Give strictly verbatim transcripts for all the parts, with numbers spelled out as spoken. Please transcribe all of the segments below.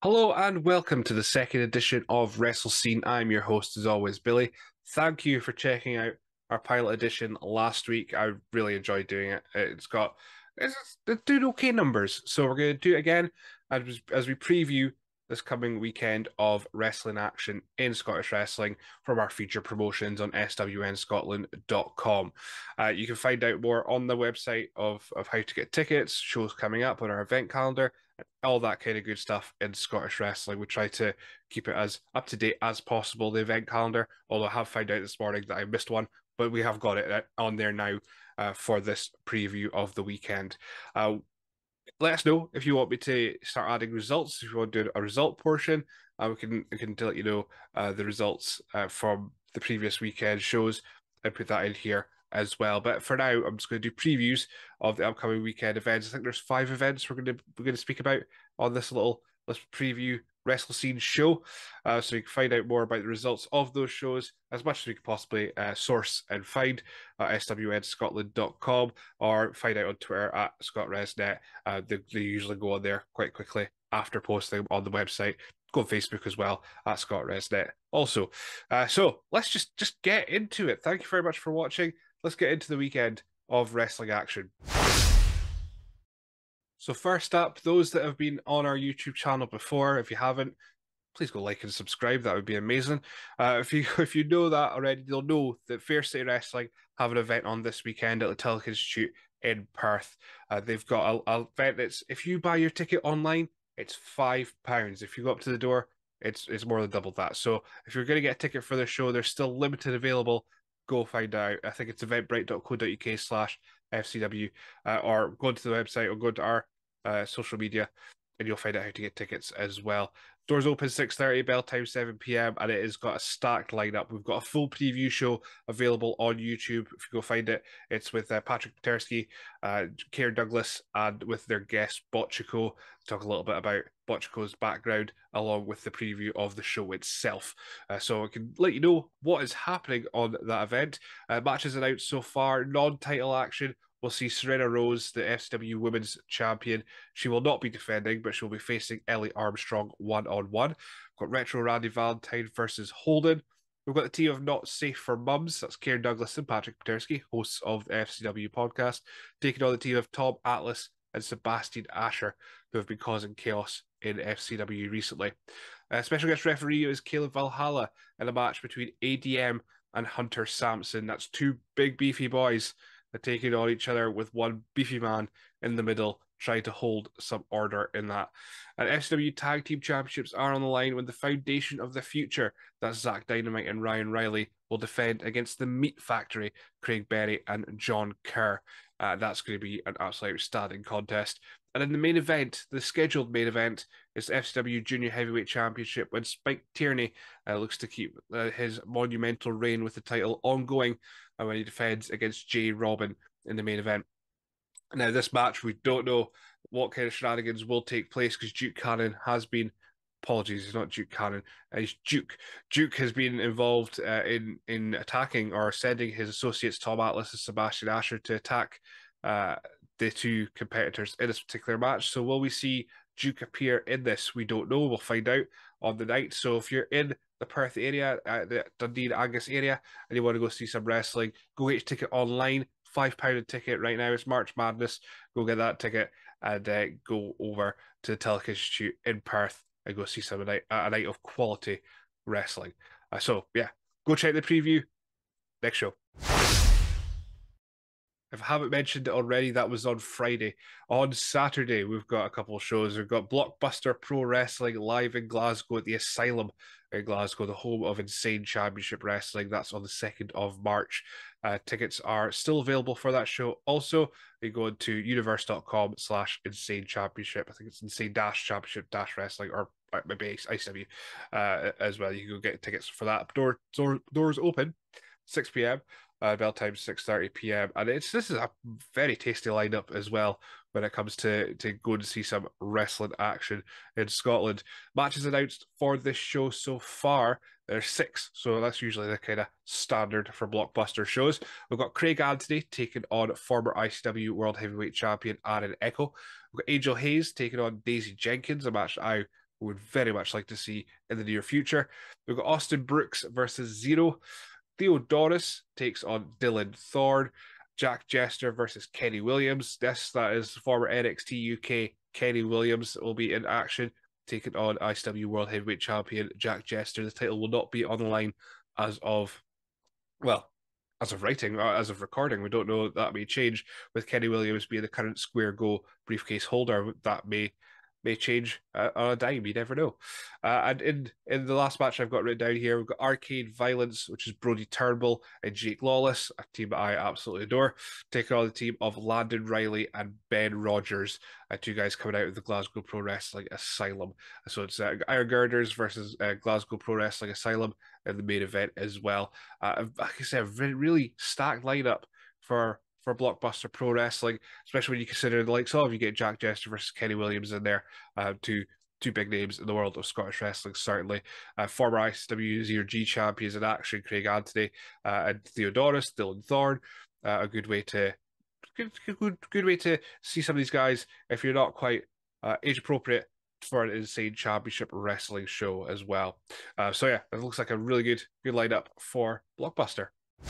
Hello and welcome to the second edition of Wrestlescene. I'm your host as always, Billy. Thank you for checking out our pilot edition last week. I really enjoyed doing it. It's got it's, it's doing okay numbers, so we're going to do it again as as we preview this coming weekend of wrestling action in Scottish wrestling from our feature promotions on S W N Scotland dot com. Uh, you can find out more on the website of of how to get tickets, shows coming up on our event calendar, all that kind of good stuff in Scottish wrestling. We try to keep it as up to date as possible, the event calendar, although I have found out this morning that I missed one, but we have got it on there now uh, for this preview of the weekend. Uh, let us know if you want me to start adding results, if you want to do a result portion. Uh, we can we can let you know uh, the results uh, from the previous weekend shows and put that in here as well. But for now, I'm just going to do previews of the upcoming weekend events. I think there's five events we're going to we're going to speak about on this little let's preview Wrestle Scene show. Uh, so you can find out more about the results of those shows as much as we could possibly uh, source and find at S W N Scotland dot com or find out on Twitter at ScottResNet. Uh, they, they usually go on there quite quickly after posting them on the website. Go on Facebook as well at ScottResNet also. Uh, so let's just just get into it. Thank you very much for watching. Let's get into the weekend of wrestling action. So first up, those that have been on our YouTube channel before, if you haven't, please go like and subscribe. That would be amazing. Uh, if you if you know that already, you'll know that Fair City Wrestling have an event on this weekend at the Tillich Institute in Perth. Uh, they've got an event that's, if you buy your ticket online, it's five pounds. If you go up to the door, it's it's more than double that. So if you're going to get a ticket for the show, there's still limited available. Go find out. I think it's eventbrite dot co dot uk slash F C W uh, or go to the website or go to our uh, social media and you'll find out how to get tickets as well. Doors open six thirty, bell time seven p m, and it has got a stacked lineup. We've got a full preview show available on YouTube. If you go find it, it's with uh, Patrick Petersky, uh, Keir Douglas, and with their guest Botchico. Talk a little bit about Botchico's background along with the preview of the show itself. Uh, so I can let you know what is happening on that event. Uh, matches announced so far, non-title action. We'll see Serena Rose, the F C W Women's Champion. She will not be defending, but she'll be facing Ellie Armstrong one-on-one. We've got Retro Randy Valentine versus Holden. We've got the team of Not Safe for Mums. That's Kieran Douglas and Patrick Petersky, hosts of the F C W podcast, taking on the team of Tom Atlas and Sebastian Asher, who have been causing chaos in F C W recently. Uh, special guest referee is Caleb Valhalla in a match between A D M and Hunter Sampson. That's two big beefy boys taking on each other with one beefy man in the middle, trying to hold some order in that. And F C W Tag Team Championships are on the line when the Foundation of the Future, that's Zach Dynamite and Ryan Riley, will defend against the Meat Factory, Craig Berry and John Kerr. Uh, that's going to be an absolutely outstanding contest. And in the main event, the scheduled main event, is the F C W Junior Heavyweight Championship when Spike Tierney uh, looks to keep uh, his monumental reign with the title ongoing uh, when he defends against Jay Robin in the main event. Now, this match, we don't know what kind of shenanigans will take place because Duke Cannon has been, apologies, he's not Duke Cannon, uh, he's Duke. Duke has been involved uh, in, in attacking or sending his associates Tom Atlas and Sebastian Asher to attack uh, the two competitors in this particular match. So will we see Duke appear in this? We don't know. We'll find out on the night. So if you're in the Perth area, uh, the Dundee and Angus area, and you want to go see some wrestling, go get your ticket online. Five pound a ticket right now. It's March Madness. Go get that ticket and uh, go over to the Tillich Institute in Perth and go see some a night, a night of quality wrestling. Uh, so yeah, go check the preview. Next show. If I haven't mentioned it already, that was on Friday. On Saturday, we've got a couple of shows. We've got Blockbuster Pro Wrestling live in Glasgow at the Asylum in Glasgow, the home of Insane Championship Wrestling. That's on the second of March. Uh, tickets are still available for that show. Also, you go to universe.com slash insane championship. I think it's insane dash championship dash wrestling or maybe I C W uh, as well. You can go get tickets for that. Door, door, doors open six p m Uh, bell time six thirty p m and it's this is a very tasty lineup as well when it comes to to go and see some wrestling action in Scotland. Matches announced for this show so far, there's six, so that's usually the kind of standard for blockbuster shows. We've got Craig Anthony taking on former I C W World Heavyweight Champion Aaron Echo. We've got Angel Hayes taking on Daisy Jenkins, a match I we would very much like to see in the near future. We've got Austin Brooks versus Zero. Theodoros takes on Dylan Thorne. Jack Jester versus Kenny Williams. This, that is former N X T U K Kenny Williams will be in action, taking on I C W World Heavyweight Champion Jack Jester. The title will not be on the line as of, well, as of writing, or as of recording. We don't know. That may change with Kenny Williams being the current Square Go briefcase holder. That may may change uh, on a dime. You never know. Uh, and in in the last match I've got written down here, we've got Arcade Violence, which is Brody Turnbull and Jake Lawless, a team that I absolutely adore, taking on the team of Landon Riley and Ben Rogers, uh, two guys coming out of the Glasgow Pro Wrestling Asylum. So it's uh, Iron Girders versus uh, Glasgow Pro Wrestling Asylum in the main event as well. Uh, like I said, a really stacked lineup for for Blockbuster Pro Wrestling, especially when you consider the likes of, you get Jack Jester versus Kenny Williams in there, uh, two two big names in the world of Scottish wrestling, certainly. Uh, former I C W Zero G champions in action, Craig Anthony uh, and Theodoros, Dylan Thorne. Uh, a good way to good, good good way to see some of these guys if you're not quite uh, age appropriate for an insane championship wrestling show as well. Uh, so yeah, it looks like a really good good lineup for Blockbuster.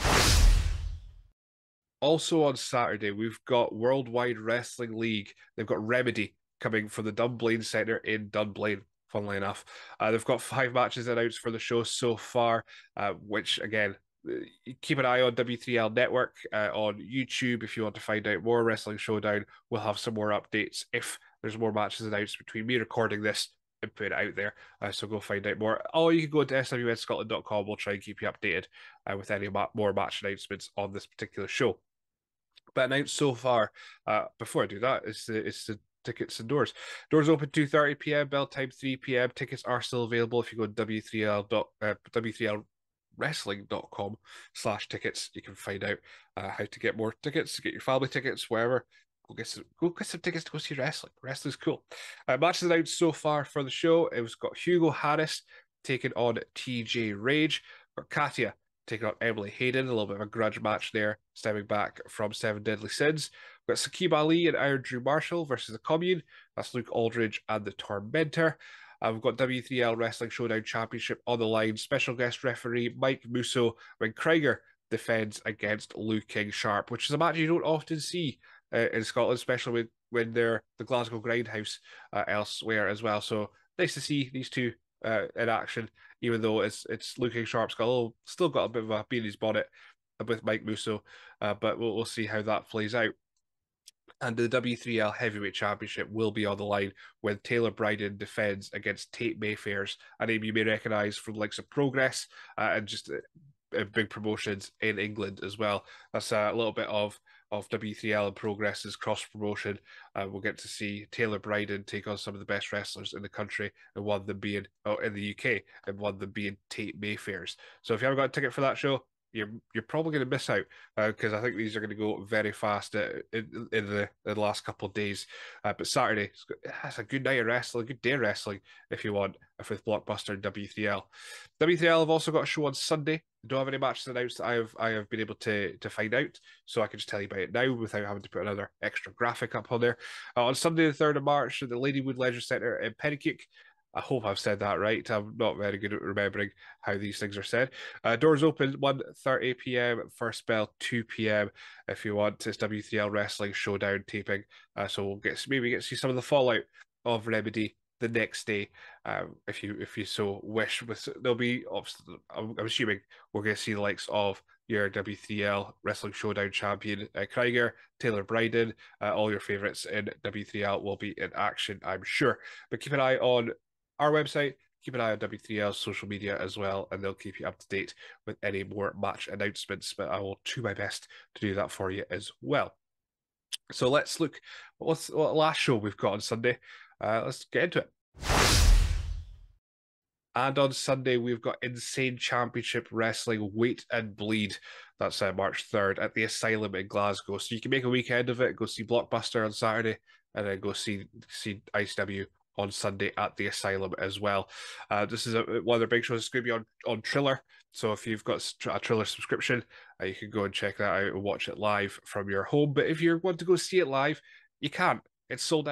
Also on Saturday, we've got Worldwide Wrestling League. They've got Remedy coming from the Dunblane Centre in Dunblane, funnily enough. Uh, they've got five matches announced for the show so far, uh, which, again, keep an eye on W three L Network uh, on YouTube if you want to find out more. Wrestling Showdown will have some more updates if there's more matches announced between me recording this and put it out there. Uh, so go find out more. Or you can go to S W N Scotland dot com. We'll try and keep you updated uh, with any ma more match announcements on this particular show. But announced so far, uh, before I do that, it's the it's the tickets and doors. Doors open two thirty p m, bell time three p m. Tickets are still available if you go to W three L dot uh, W three L wrestling dot com slash tickets. You can find out uh, how to get more tickets, get your family tickets, wherever. Go get some, go get some tickets to go see wrestling. Wrestling's cool. Uh, matches announced so far for the show. It was got Hugo Harris taking on T J Rage. Got Katia taking on Emily Hayden, a little bit of a grudge match there, stemming back from Seven Deadly Sins. We've got Sakib Ali and Iron Drew Marshall versus the Commune. That's Luke Aldridge and the Tormentor. Uh, we've got W three L Wrestling Showdown Championship on the line. Special guest referee Mike Musso when Krieger defends against Lou King Sharp, which is a match you don't often see uh, in Scotland, especially when, when they're the Glasgow Grindhouse uh, elsewhere as well. So nice to see these two uh, in action, even though it's it's Lou King Sharp's got a little, still got a bit of a bee in his bonnet with Mike Musso, uh, but we'll, we'll see how that plays out. And the W three L Heavyweight Championship will be on the line when Taylor Bryden defends against Tate Mayfair's, a name you may recognise from the likes of Progress uh, and just uh, big promotions in England as well. That's a little bit of of W three L and Progress's cross promotion. Uh, we'll get to see Taylor Bryden take on some of the best wrestlers in the country, and one of them being oh, in the U K, and one of them being Tate Mayfair's. So if you haven't got a ticket for that show, you're you're probably going to miss out because uh, I think these are going to go very fast uh, in, in the, in the last couple of days. Uh, but Saturday, it's a good night of wrestling, a good day of wrestling if you want, with Blockbuster and W three L. W three L have also got a show on Sunday. I don't have any matches announced that I have I have been able to to find out, so I can just tell you about it now without having to put another extra graphic up on there. Uh, on Sunday, the third of March, at the Ladywood Leisure Centre in Penicuik. I hope I've said that right. I'm not very good at remembering how these things are said. Uh, doors open one thirty p m, first bell two p m if you want. It's W three L Wrestling Showdown taping. Uh, so we'll get maybe get to see some of the fallout of Remedy the next day, um, if you if you so wish. With there'll be, I'm, I'm assuming we're going to see the likes of your W three L Wrestling Showdown champion uh, Krieger, Taylor Bryden, uh, all your favourites in W three L will be in action, I'm sure. But keep an eye on our website, keep an eye on W three L's social media as well, and they'll keep you up to date with any more match announcements, but I will do my best to do that for you as well. So let's look, what's what last show we've got on Sunday. Uh, let's get into it. And on Sunday, we've got Insane Championship Wrestling Wait and Bleed. That's uh, March third at the Asylum in Glasgow. So you can make a weekend of it, go see Blockbuster on Saturday, and then go see, see I C W on Sunday at the Asylum as well. Uh, this is a, one of their big shows. It's going to be on, on Triller. So if you've got a Triller subscription, uh, you can go and check that out and watch it live from your home. But if you want to go see it live, you can't. It's sold out.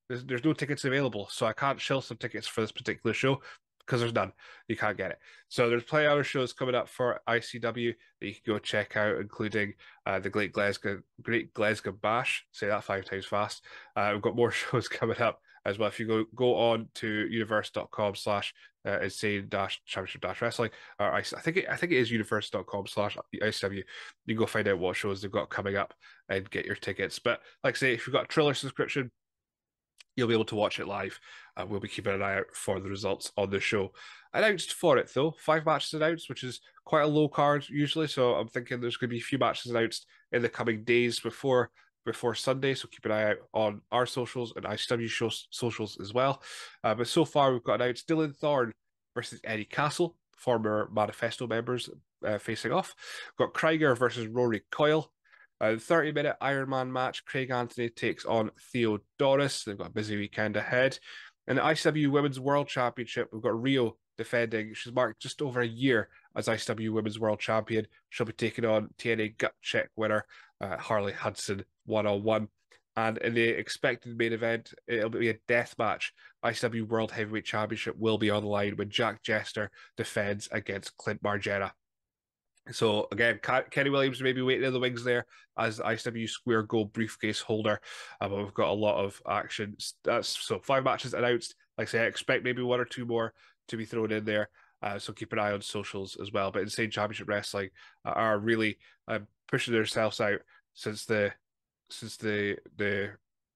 There's, there's no tickets available, so I can't shill some tickets for this particular show because there's none. You can't get it. So there's plenty of other shows coming up for I C W that you can go check out, including uh, the Great Glasgow Great Glasgow Bash. Say that five times fast. Uh, we've got more shows coming up as well. If you go go on to universe.com slash uh, insane dash championship dash wrestling, or I, I think it, I think it is universe.com slash I C W. You can go find out what shows they've got coming up and get your tickets. But like I say, if you've got a Triller subscription, you'll be able to watch it live. Uh, we'll be keeping an eye out for the results on the show. Announced for it though, five matches announced, which is quite a low card usually. So I'm thinking there's going to be a few matches announced in the coming days before before Sunday. So keep an eye out on our socials and I C W show, socials as well. Uh, but so far we've got announced Dylan Thorne versus Eddie Castle, former Manifesto members uh, facing off. We've got Krieger versus Rory Coyle. A thirty minute Iron Man match. Craig Anthony takes on Theodoros. They've got a busy weekend ahead. In the I C W Women's World Championship, we've got Rio defending. She's marked just over a year as I C W Women's World Champion. She'll be taking on T N A gut check winner uh, Harley Hudson one on one. And in the expected main event, it'll be a death match. I C W World Heavyweight Championship will be on the line when Jack Jester defends against Clint Margera. So again, Kenny Williams may be waiting in the wings there as I C W Square Gold briefcase holder, uh, but we've got a lot of action. That's so five matches announced. Like I say, I expect maybe one or two more to be thrown in there. Uh, so keep an eye on socials as well. But Insane Championship Wrestling uh, are really uh, pushing themselves out since the since the the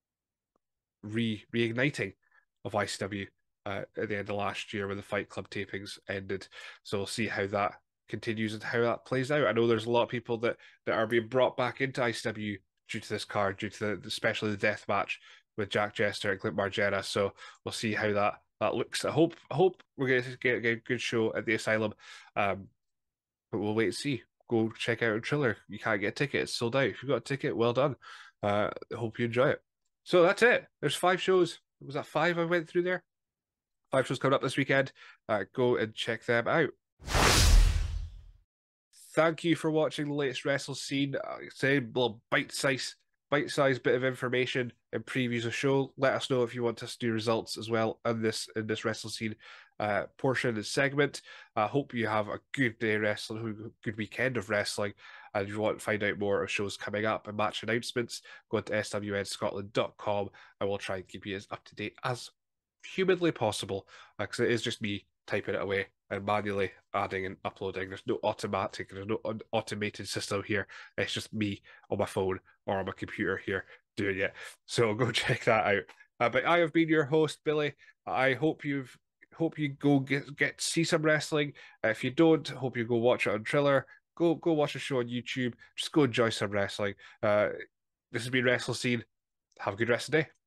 re reigniting of I C W uh, at the end of last year when the Fight Club tapings ended. So we'll see how that continues and how that plays out. I know there's a lot of people that that are being brought back into I C W due to this card, due to the, especially the death match with Jack Jester and Clint Margera. So we'll see how that that looks. I hope I hope we're going to get, get a good show at the Asylum, um, but we'll wait and see. Go check out a Triller. You can't get a ticket; it's sold out. If you've got a ticket, well done. Uh, I hope you enjoy it. So that's it. There's five shows. Was that five I went through there? Five shows coming up this weekend. Uh, go and check them out. Thank you for watching the latest Wrestlescene. Uh, say a little bite-sized, bite-sized bit of information and previews of show. Let us know if you want us to do results as well in this in this Wrestlescene uh, portion and segment. I uh, hope you have a good day wrestling, good weekend of wrestling. And if you want to find out more of shows coming up and match announcements, go to S W N scotland dot com and we'll try and keep you as up to date as humanly possible, because uh, it is just me typing it away and manually adding and uploading. There's no automatic, there's no automated system here. It's just me on my phone or on my computer here doing it. So go check that out. Uh, but I have been your host, Billy. I hope you've hope you go get get see some wrestling. Uh, if you don't, hope you go watch it on Triller. Go go watch a show on YouTube. Just go enjoy some wrestling. Uh, this has been Wrestlescene. Have a good rest of the day.